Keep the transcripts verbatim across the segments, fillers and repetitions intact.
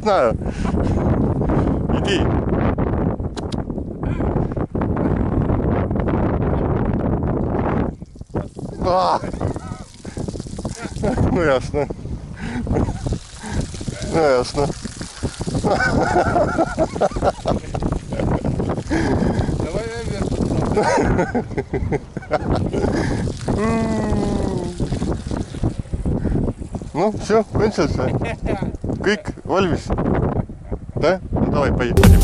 знаю. Иди. А! Ну ясно. Ну ясно. Давай наверх. Ну, все, кончился. Kõik valmis? Да? Ну, давай, поедем.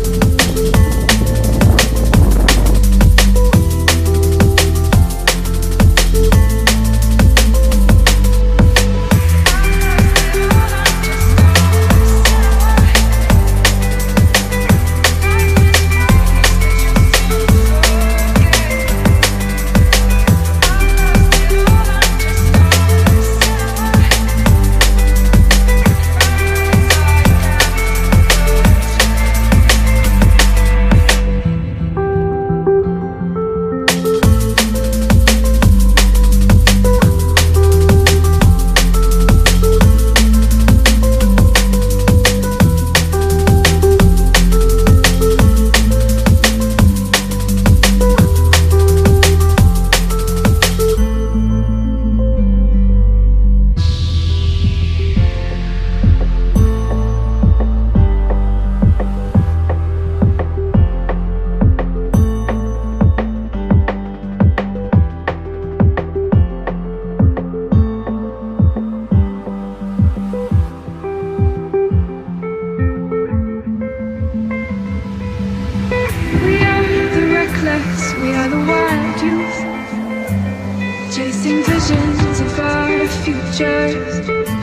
We are the wild youth, chasing visions of our futures.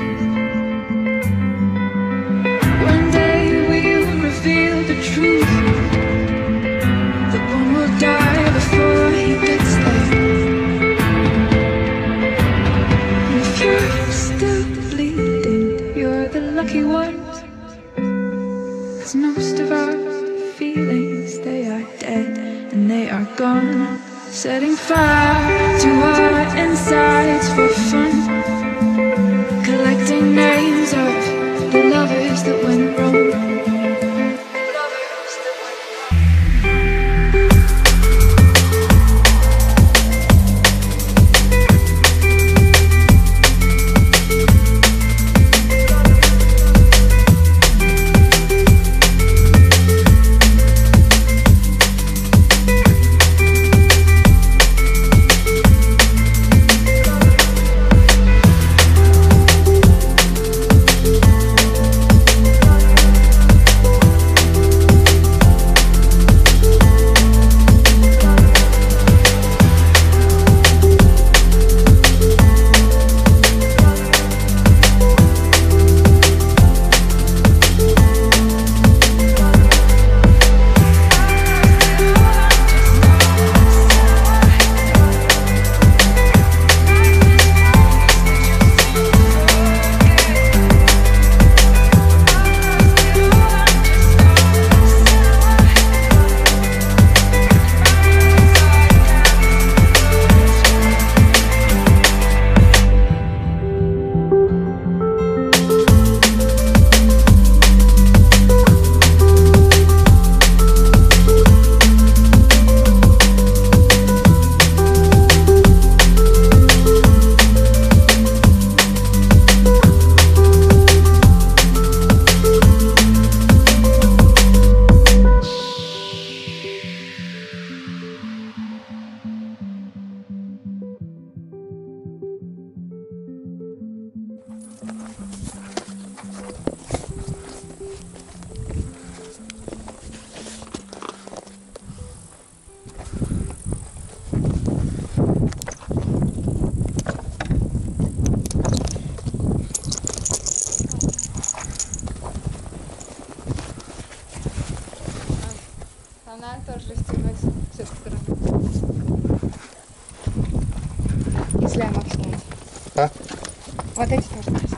One day we'll reveal the truth. The one will die before he gets there. And if you're still bleeding, you're the lucky ones, 'cause most of our feelings, they are dead. And they are gone, setting fire to our insides for fun, collecting names of the lovers that went wrong. Она тоже растянуть с этой стороны. Если я могу снять. А? Вот эти тоже.